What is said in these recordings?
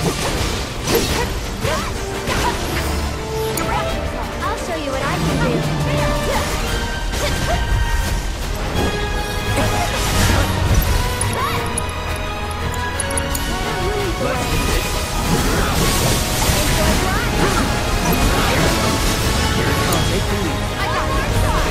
I'll show you what I can do. Let's do this. Here it comes, make believe. I got your side.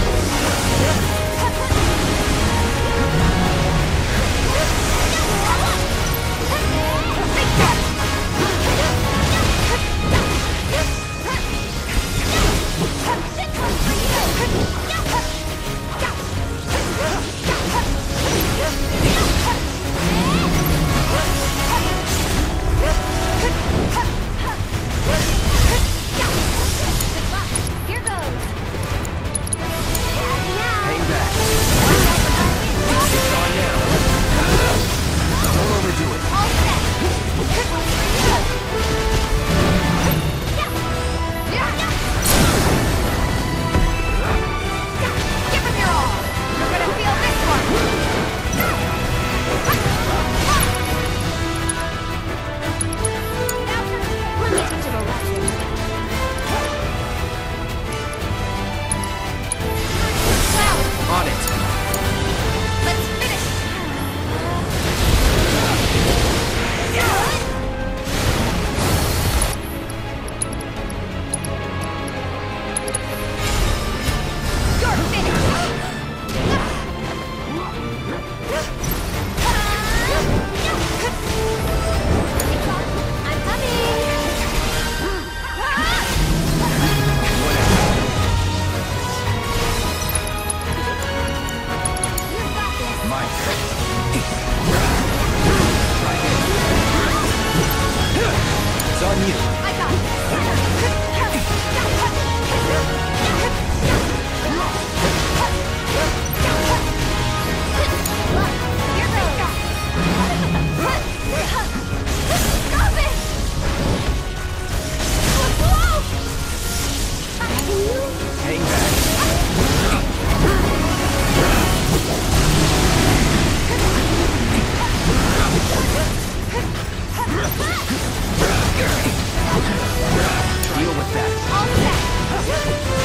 Here goes. Hang back. It's on now. Don't overdo it. All set. Give him your all. You're gonna feel this one. Let me teach him a lesson. Well, On it. let's finish. You're finished. I'm coming. You got this. My turn. Try again. It's on you. I got Hang back. Deal with that.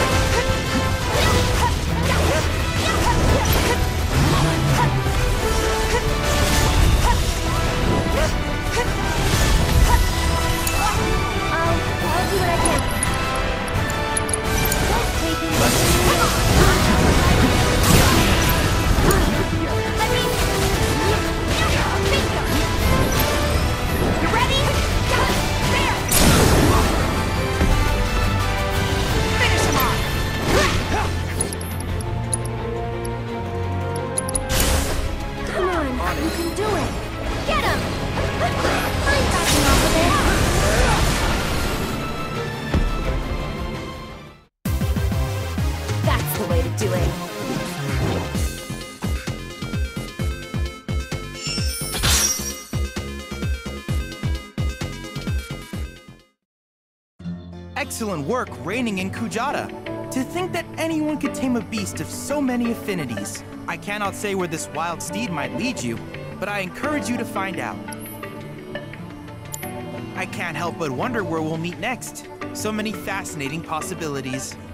I'll do what I can. Let's do this. Let me. You ready? There. Finish him off. Come on, you can do it. Get him. I'm backing off of it. That's the way to do it. Excellent work reigning in Kujata. To think that anyone could tame a beast of so many affinities. I cannot say where this wild steed might lead you, but I encourage you to find out. I can't help but wonder where we'll meet next. So many fascinating possibilities.